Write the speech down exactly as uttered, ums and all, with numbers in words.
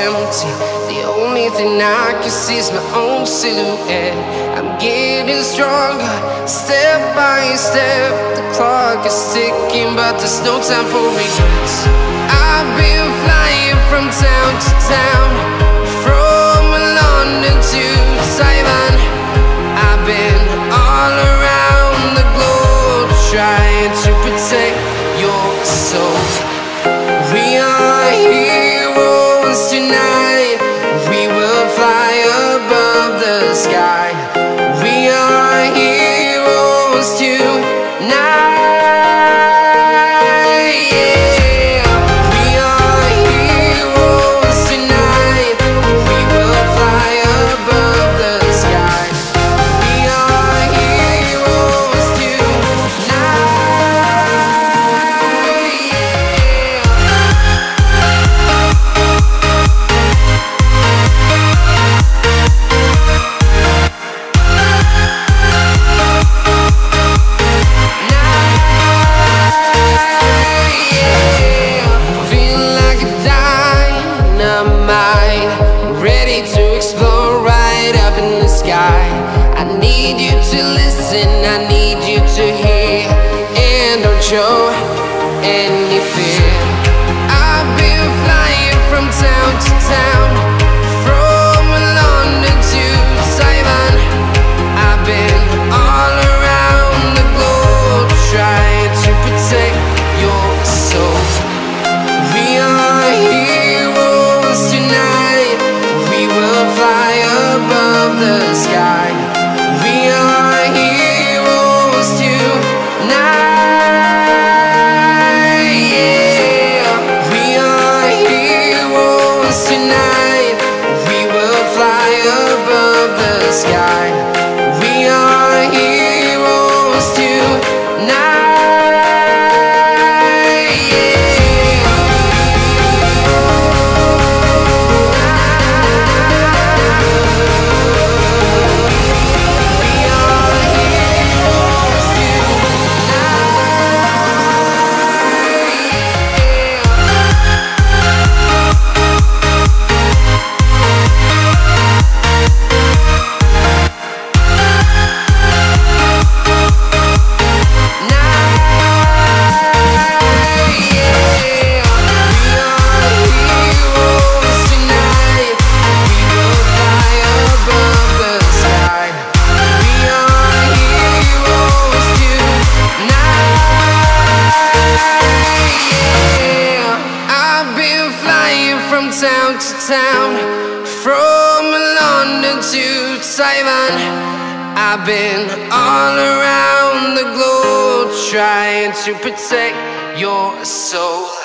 empty. The only thing I can see is my own silhouette. I'm getting stronger, step by step. The clock is ticking, but there's no time for regrets. I've been flying from town to town, from London to Taiwan. I've been all around the globe, trying to protect your soul. We are heroes tonight. We will fly above the sky. We are heroes tonight. Yeah. We are heroes tonight. We will fly above the sky. We are heroes tonight. I need you to listen, I need you to hear, and don't show any fear. I've been flying from town to town, from London to Taiwan. I've been all around the globe, trying to protect your soul. We are heroes tonight. We will fly above the sky. We are heroes tonight. Yeah. We are heroes tonight. We will fly above the sky. We are heroes tonight. From town to town, from London to Taiwan. I've been all around the globe, trying to protect your soul.